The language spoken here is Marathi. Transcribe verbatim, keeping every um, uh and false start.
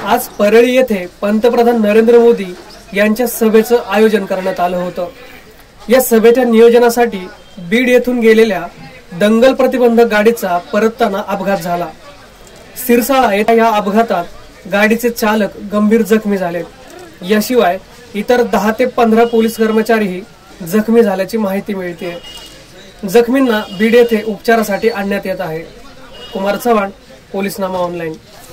आज परळी येथे पंतप्रधान नरेंद्र मोदी यांच्या सभेचं आयोजन करण्यात आलं होतं। या सभेच्या नियोजनासाठी बीड येथून गेलेल्या दंगल प्रतिबंधक गाडीचा परतताना अपघात झाला। सिरसाळा येथे या अपघातात गाडीचे चालक गंभीर जखमी झाले। याशिवाय इतर दहा ते पंधरा पोलीस कर्मचारीही जखमी झाल्याची माहिती मिळते। जखमींना बीड येथे उपचारासाठी आणण्यात येत आहे। कुमार चव्हाण, पोलीसनामा ऑनलाईन।